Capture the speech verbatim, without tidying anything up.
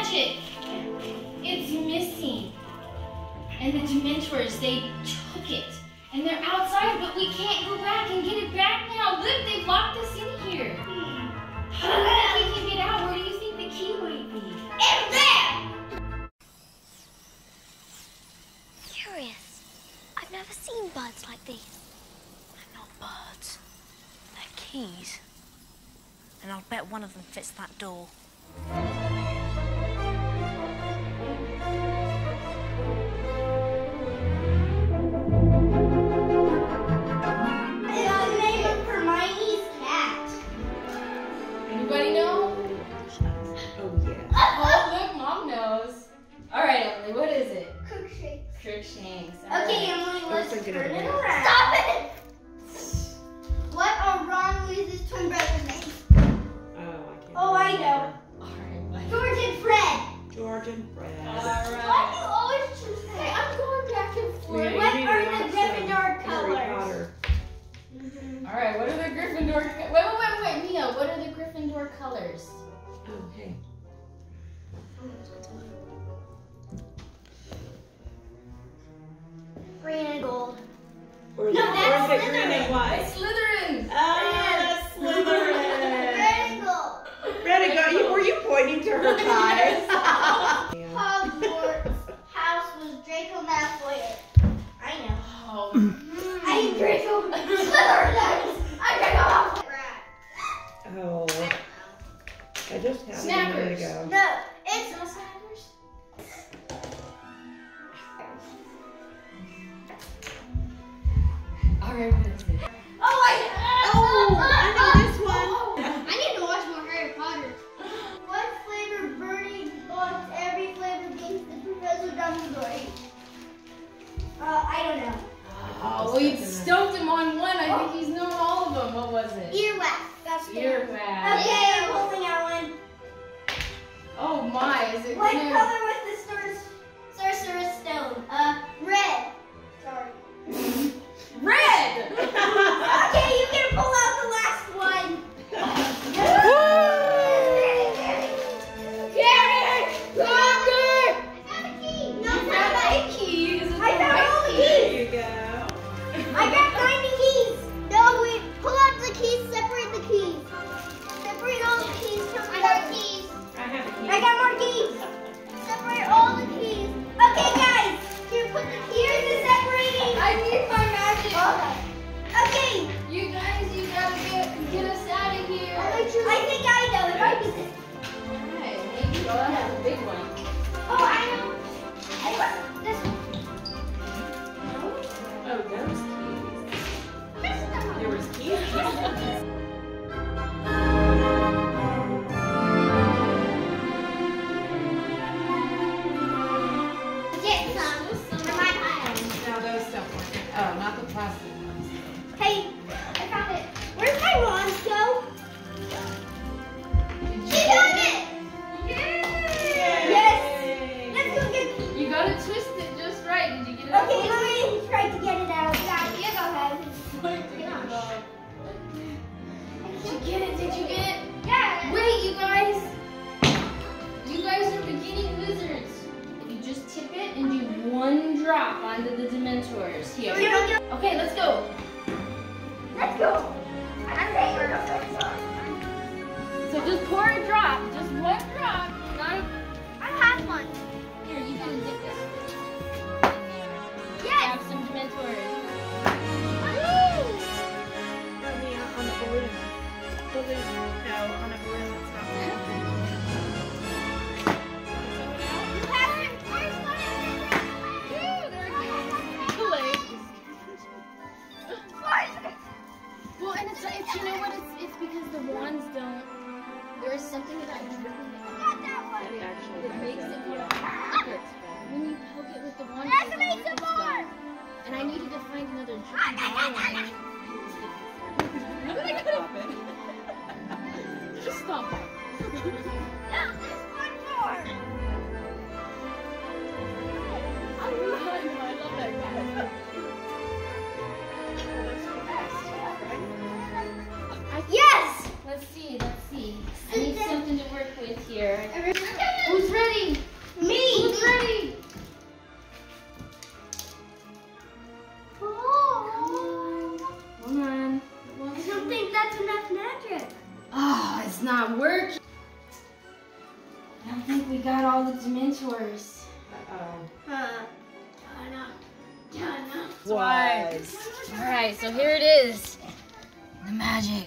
magic. It's missing. And the Dementors, they took it. And they're outside, but we can't go back and get it back now. Look, they've locked us in here. How do you think we can get out? Where do you think the key might be? In there! Curious. I've never seen birds like these. They're not birds. They're keys. And I'll bet one of them fits that door. Anybody know? Oh, yeah. Oh, look, Mom knows. All right, Emily, what is it? Crookshanks. Crookshanks. Okay, right. Emily, let's Those are turn good it ones. around. Stop it! What are Ron Weasley's twin brothers' names? Oh, I can't. Oh, I know. All right, bye. George and Fred. George and Fred. All Why do right. you always choose Hey, Fred? I'm going back and forth. Yeah, you What need are to the watch Gryffindor some Harry colors? Potter. All right, what are the Gryffindor? Wait, wait, wait, wait, Mia. What are the Gryffindor colors? Oh, hey. Green and gold. Or is No, it, that's or is it green Slytherin. and white? Slytherin. Oh, that's Slytherin. Red and gold. Red and gold. You, were you pointing to her thighs? Hogwarts house was Draco Malfoy. I know. Oh. I am Draco Slytherin. I'm Draco Malfoy. Oh. I just had it a minute Snappers. ago. No, it's No snappers? All right, what is it? Oh, I Oh, I know this one. I need to watch more Harry Potter. What flavor Bertie wants every flavor games the Professor Dumbledore? Uh, I don't know. Oh, we stumped him on one. I think he's known all of them. What was it? Earwax. That's the Earwax. Okay, I'm holding out one. Oh my, is it What gonna... color was the sor- sorcerer's stone? Uh, red. Sorry. Red! Okay, you can pull out the last one. Gary! Locker! I found a key. No, You it's not found that. eight keys. Is it I the found right all the key? There you go. I got ninety keys. No, wait. Pull out the keys. Separate the keys. Separate all the keys. I got keys. I have a key. I got more keys. Separate all the keys. Okay, guys. Here, put the here's the separating. I need my magic. Okay. Okay. You guys, you gotta get, get us out of here. I think I know. It might be this. Alright, maybe. Oh, that's a big one. Oh, I know. I got this one. Oh, those keys. This one. There was keys. Get some. For my hand. No, those don't work. Oh, not the plastic ones. Hey, I found it. Where's my wands go? She found it! Yes! Let's go get it. You gotta twist it just right. Did you get it? Okay, let me try to get it out. Yeah, you go ahead. Did you get it? Did you get it? Yeah. Wait, you guys. You guys are beginning wizards. You just tip it and do one drop onto the Dementors. Here. Okay, let's go. Let's go. I'm ready. So just pour a drop. Just one drop. Not a... I have one. Here, you can dip this. Yes. Have some Dementors. On the balloon. Balloon. No, on a balloon. It's not You have it. Where's my Well, and it's, it's, you know what, it's, it's because the wands don't, there is something about dripping it got that one. that makes it more. When you poke it with the wand, Let's it make some doesn't more. go. And I needed to find another I dripping got ball. that. How did I stop it? Just stop it. No, there's one more. I know, I know, I love that guy. Yes. Let's see, let's see. I need something to work with here. Who's ready? think we got all the Dementors. Uh-oh. Uh, Donna, Donna. Twice. Alright, so here it is. The magic.